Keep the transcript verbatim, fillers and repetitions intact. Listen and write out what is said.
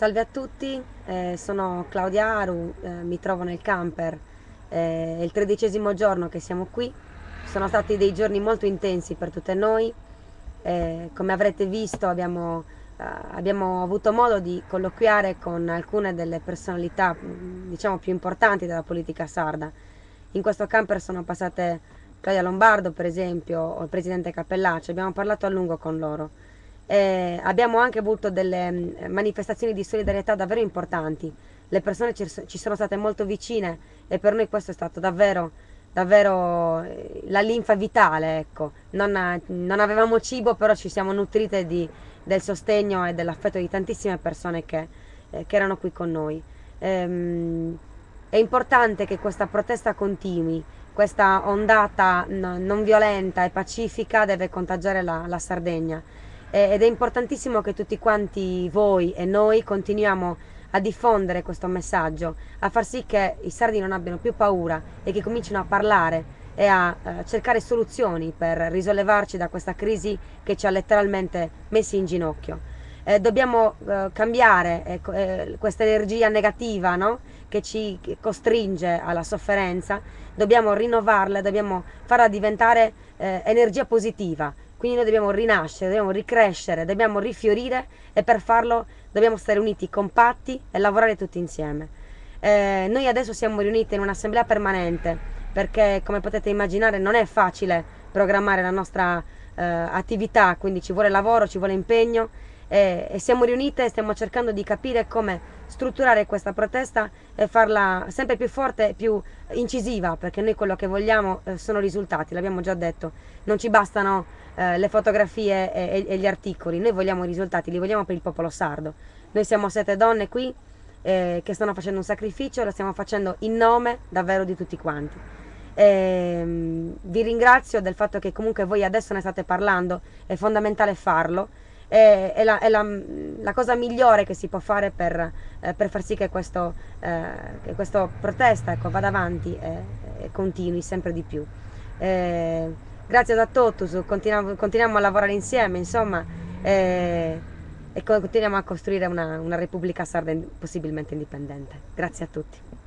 Salve a tutti, eh, sono Claudia Aru, eh, mi trovo nel camper, eh, è il tredicesimo giorno che siamo qui, sono stati dei giorni molto intensi per tutte noi, eh, come avrete visto abbiamo, eh, abbiamo avuto modo di colloquiare con alcune delle personalità mh, diciamo più importanti della politica sarda. In questo camper sono passate Claudia Lombardo per esempio o il presidente Cappellacci, abbiamo parlato a lungo con loro. Eh, abbiamo anche avuto delle mh, manifestazioni di solidarietà davvero importanti. Le persone ci, ci sono state molto vicine e per noi questo è stato davvero, davvero eh, la linfa vitale, ecco. Non, non avevamo cibo, però ci siamo nutrite di, del sostegno e dell'affetto di tantissime persone che, eh, che erano qui con noi. Ehm, è importante che questa protesta continui, questa ondata no, non violenta e pacifica deve contagiare la, la Sardegna. Ed è importantissimo che tutti quanti voi e noi continuiamo a diffondere questo messaggio, a far sì che i sardi non abbiano più paura e che comincino a parlare e a eh, cercare soluzioni per risollevarci da questa crisi che ci ha letteralmente messi in ginocchio. Eh, dobbiamo eh, cambiare eh, eh, questa energia negativa, no? Che ci costringe alla sofferenza, dobbiamo rinnovarla, dobbiamo farla diventare eh, energia positiva. Quindi noi dobbiamo rinascere, dobbiamo ricrescere, dobbiamo rifiorire e per farlo dobbiamo stare uniti, compatti e lavorare tutti insieme. Eh, noi adesso siamo riuniti in un'assemblea permanente perché, come potete immaginare, non è facile programmare la nostra eh, attività, quindi ci vuole lavoro, ci vuole impegno e, e siamo riunite e stiamo cercando di capire come strutturare questa protesta e farla sempre più forte e più incisiva, perché noi quello che vogliamo eh, sono risultati, l'abbiamo già detto, non ci bastano eh, le fotografie e, e, e gli articoli, noi vogliamo i risultati, li vogliamo per il popolo sardo. Noi siamo sette donne qui eh, che stanno facendo un sacrificio, lo stiamo facendo in nome davvero di tutti quanti. E, mh, vi ringrazio del fatto che comunque voi adesso ne state parlando, è fondamentale farlo. È, è, la, è la, la cosa migliore che si può fare per, eh, per far sì che questo, eh, che questo protesta ecco, vada avanti e, e continui sempre di più. Eh, grazie a tutti, continuiamo, continuiamo a lavorare insieme, insomma, eh, e continuiamo a costruire una, una Repubblica Sarda possibilmente indipendente. Grazie a tutti.